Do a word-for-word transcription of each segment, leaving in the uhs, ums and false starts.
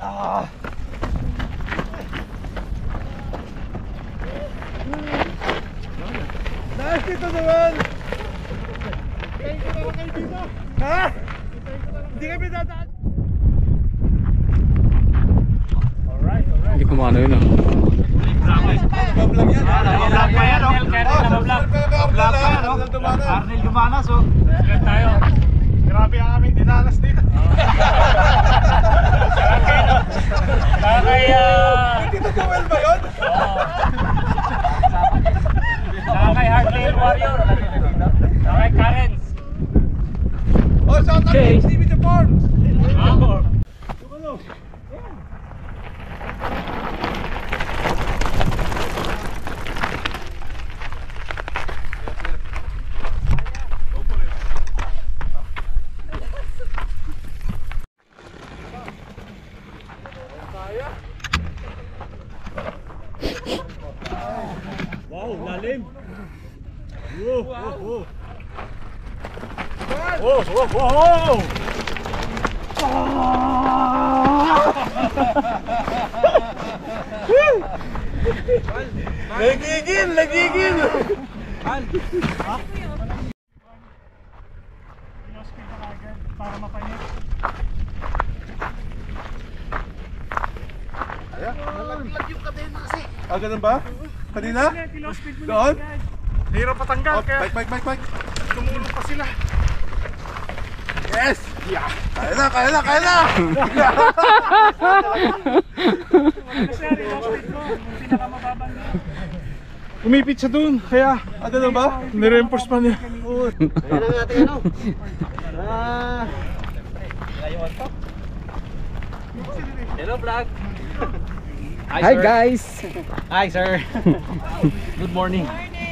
Ah. Dahil dito naman! Hintayin ko na lang kayo dito! Ha? Hindi kami dadaan! Alright, alright. Hindi kumano yun ah. Nabablag yan! Nabablag pa yan, no? Nabablag! Nabablag pa yan, no? Arnel Dumanas, oh. Yan tayo. Grabe ang aming dinanas dito. Kaya... Dito Joel ba yun? Saka kay Hardtail Warrior. Saka kay Karens. Oh, shout out Okay. to H D B the Farms! Ako. Wow, lalim! Whoa, whoa, whoa! Whoa, whoa, whoa! Nagigil, nagigil! Ha? Para mapahinga. Ayan, nalaglag yung kadena kasi. Ah, ganun ba? Kanina? Doon? Hirap patanggal. Oh, bike, bike, bike, bike. Tumulong pa sila. Yes! Yeah! Kaya na, kaya na, kaya na! Umipit siya doon, kaya... Ah, ganun ba? Nire-reinforce pa niya. Kaya lang natin ano? Ah... Hello vlog! Hi, Hi sir. guys! Hi sir! Good morning!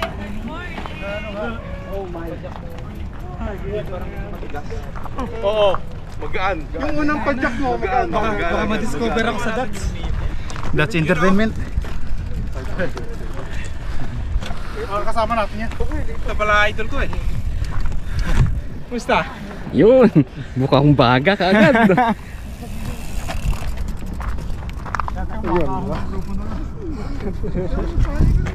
Oh my God. Oo, magaan. Yung unang padjak mo, magaan. Baka ma-discover ako sa Dats. That's entertainment. Kasama natin yan. Ito pala idol ko eh. Kumusta? Yun! Mukhang baga ka agad. Yan,